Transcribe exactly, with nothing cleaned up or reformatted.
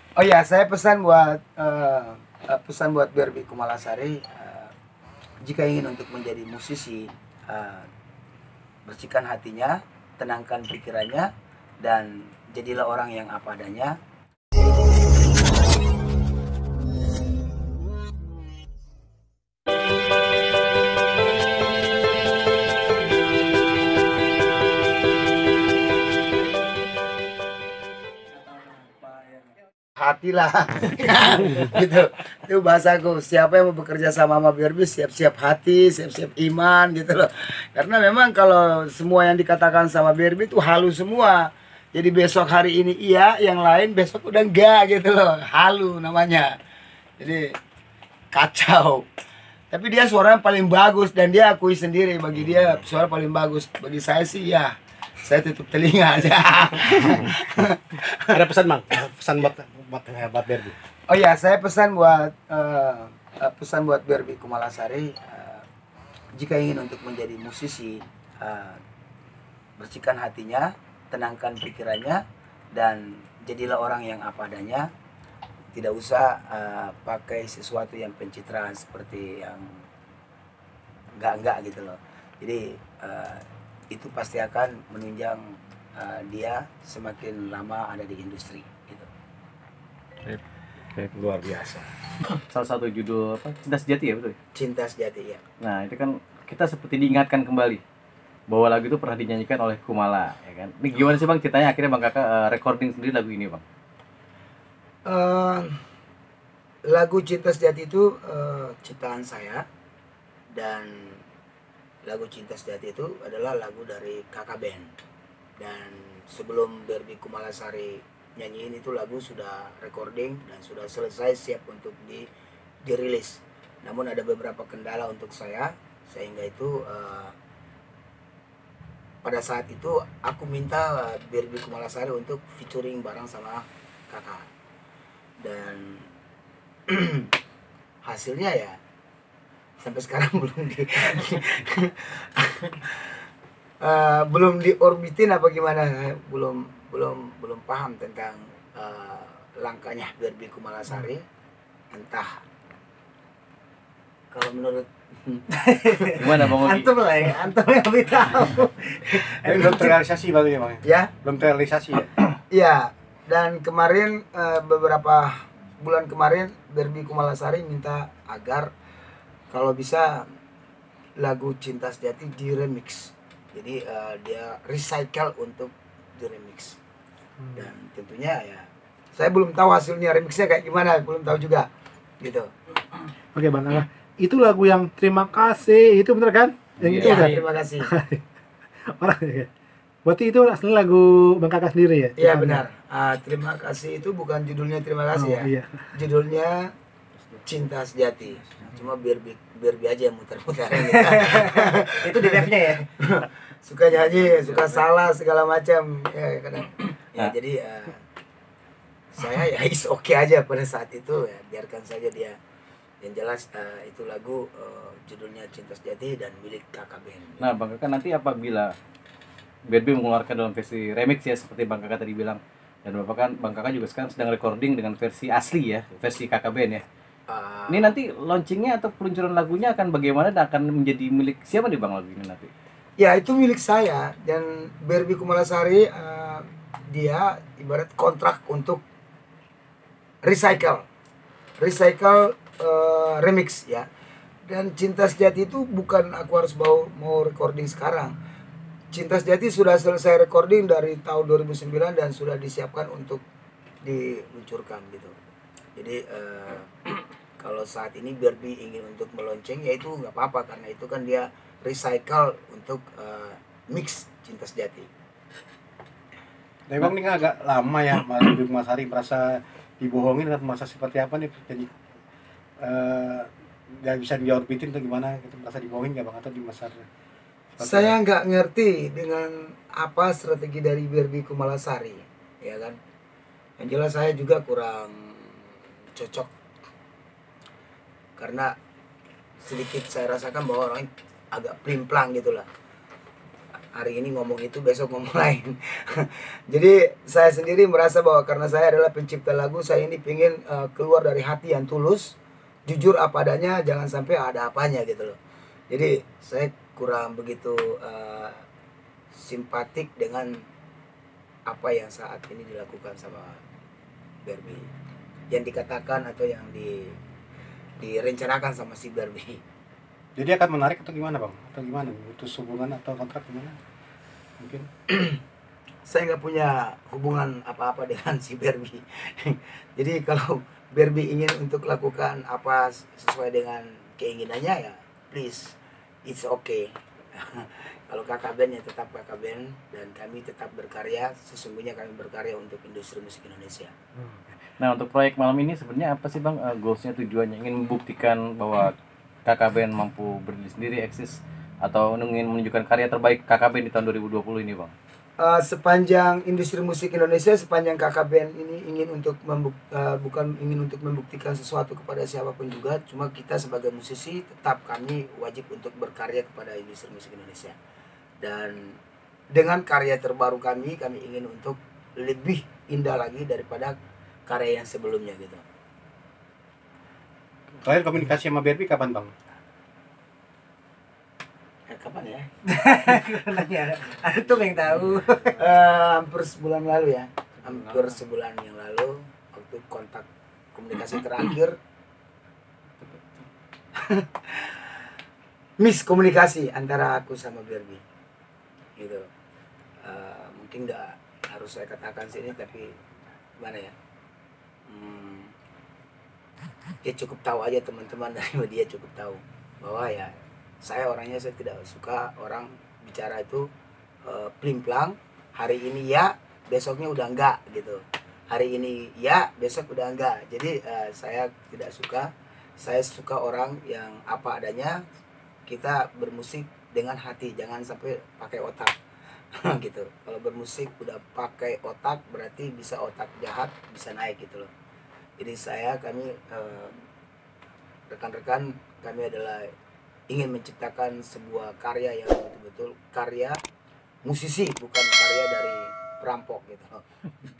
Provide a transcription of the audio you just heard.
Oh ya, saya pesan buat eh, eh, pesan buat Berbi Kumalasari, eh, jika ingin untuk menjadi musisi, eh, bersihkan hatinya, tenangkan pikirannya, dan jadilah orang yang apa adanya. Hatilah. Gitu, itu bahasaku. Siapa yang mau bekerja sama sama Berbi, siap-siap hati, siap-siap iman gitu loh. Karena memang kalau semua yang dikatakan sama Berbi itu halus semua. Jadi besok hari ini iya, yang lain besok udah enggak gitu loh. Halu namanya. Jadi kacau. Tapi dia suaranya paling bagus dan dia akui sendiri, bagi dia suara paling bagus. Bagi saya sih ya, saya tutup telinga aja. Ada pesan bang, pesan buat buat buat Berbi. Oh ya, saya pesan buat eh, eh, pesan buat Berbi Kumalasari, eh, jika ingin untuk menjadi musisi, eh, bersihkan hatinya, tenangkan pikirannya, dan jadilah orang yang apa adanya. Tidak usah eh, pakai sesuatu yang pencitraan seperti yang enggak-enggak gitu loh. Jadi eh, itu pasti akan menunjang eh, dia semakin lama ada di industri gitu. Oke, luar biasa. Salah satu judul apa? Cinta Sejati ya, betul? Cinta sejati ya. Nah, itu kan kita seperti diingatkan kembali bahwa lagu itu pernah dinyanyikan oleh Kumala, ya kan? Ini gimana sih bang ceritanya akhirnya bang kakak uh, recording sendiri lagu ini bang? Eh, lagu Cinta Sejati itu eh, ciptaan saya, dan lagu Cinta Sejati itu adalah lagu dari Kakak Band. Dan sebelum Berbi Kumalasari nyanyiin itu, lagu sudah recording dan sudah selesai, siap untuk di dirilis. Namun ada beberapa kendala untuk saya, sehingga itu eh, pada saat itu aku minta eh, Berbi Kumalasari untuk featuring bareng sama kakak. Dan hasilnya ya sampai sekarang belum di eh, belum diorbitin apa gimana, belum belum belum paham tentang eh, langkahnya Berbi Kumalasari. Entah, kalau menurut Gimana bang Ogi? antum lah ya, antum yang lebih tahu. Eh, belum terrealisasi bang ya bang. Ya, Belum terrealisasi ya. iya. Dan kemarin eh, beberapa bulan kemarin Berbi Kumalasari minta agar kalau bisa lagu Cinta Sejati di remix. Jadi eh, dia recycle untuk di remix. Dan tentunya ya saya belum tahu hasilnya remixnya kayak gimana, belum tahu juga gitu. Oke bang, nah, itu lagu yang terima kasih itu bener kan? Yang itu Ya, kan? terima kasih. Orang ya. Berarti itu asli lagu bang kakak sendiri ya? Iya Bukan? benar. Ah, terima kasih itu bukan judulnya terima kasih Oh, ya. iya. Judulnya Cinta Sejati. Cuma biar biar bi aja yang muter-muter. Itu di refnya ya. Suka nyanyi, suka salah segala macam ya kadang. Ya Nah. jadi eh, saya ya is oke aja pada saat itu, ya biarkan saja dia. Yang jelas eh, itu lagu eh, judulnya Cinta Sejati dan milik Kakak Band. Nah bang kakak nanti apabila Berbi mengeluarkan dalam versi remix ya seperti bang kakak tadi bilang, dan bapak kan bang kakak juga sekarang sedang recording dengan versi asli ya, versi kakak band ya. Ah, Ini nanti launchingnya atau peluncuran lagunya akan bagaimana dan akan menjadi milik siapa nih bang lagu ini nanti? ya itu milik saya, dan Berbi Kumalasari eh, dia ibarat kontrak untuk recycle recycle eh, remix ya. Dan Cinta Sejati itu bukan aku harus mau mau recording sekarang. Cinta Sejati sudah selesai recording dari tahun dua ribu sembilan dan sudah disiapkan untuk diluncurkan gitu. Jadi eh, kalau saat ini Berbi ingin untuk melonceng ya itu nggak apa-apa, karena itu kan dia recycle untuk eh, mix Cinta Sejati. Tapi bang ini kan agak lama ya, Mas Berbi Kumalasari merasa dibohongin atau merasa seperti apa nih? Jadi eh nggak bisa diorbitin atau gimana? Gitu, merasa dibohongin nggak bang atau di masa? Saya nggak ngerti dengan apa strategi dari Berbi Kumalasari, ya kan? Yang jelas saya juga kurang cocok, karena sedikit saya rasakan bahwa orang agak plimplang gitulah. hari ini ngomong itu, besok ngomong lain. Jadi saya sendiri merasa bahwa karena saya adalah pencipta lagu, saya ini pengen uh, keluar dari hati yang tulus, jujur apa adanya, jangan sampai ada apanya gitu loh. Jadi saya kurang begitu uh, simpatik dengan apa yang saat ini dilakukan sama Barbie, yang dikatakan atau yang di direncanakan sama si Barbie. Jadi akan menarik atau gimana bang? Atau gimana? Putus hubungan atau kontrak gimana? Mungkin. Saya nggak punya hubungan apa-apa dengan si Barbie. Jadi kalau Barbie ingin untuk lakukan apa sesuai dengan keinginannya, ya please, it's okay. Kalau kakak band ya tetap kakak band, dan kami tetap berkarya. Sesungguhnya kami berkarya untuk industri musik Indonesia. Nah, untuk proyek malam ini sebenarnya apa sih bang, uh, goalsnya, tujuannya? Ingin membuktikan bahwa kakak band mampu berdiri sendiri, eksis, atau ingin menunjukkan karya terbaik kakak band di tahun dua ribu dua puluh ini bang? Uh, sepanjang industri musik Indonesia, sepanjang kakak band ini ingin untuk membuk, uh, bukan ingin untuk membuktikan sesuatu kepada siapapun juga, cuma kita sebagai musisi tetap kami wajib untuk berkarya kepada industri musik Indonesia. Dan dengan karya terbaru kami, kami ingin untuk lebih indah lagi daripada karya yang sebelumnya gitu. Terakhir komunikasi sama Barbie kapan bang? Eh, kapan ya? Nanya, itu yang tahu. Uh, hampir sebulan lalu ya, hampir sebulan yang lalu waktu kontak komunikasi terakhir. Miskomunikasi antara aku sama Barbie gitu. Uh, mungkin nggak harus saya katakan sini, tapi gimana ya, hmm, dia cukup tahu aja, teman-teman dari media cukup tahu bahwa ya saya orangnya, saya tidak suka orang bicara itu uh, pling-plang. Hari ini ya, besoknya udah enggak gitu. Hari ini ya, besok udah enggak. Jadi uh, saya tidak suka. Saya suka orang yang apa adanya. Kita bermusik dengan hati, jangan sampai pakai otak. Gitu. Kalau bermusik udah pakai otak, berarti bisa otak jahat bisa naik gitu loh. Jadi saya, kami uh, rekan-rekan kami adalah ingin menciptakan sebuah karya yang betul-betul karya musisi, bukan karya dari perampok gitu.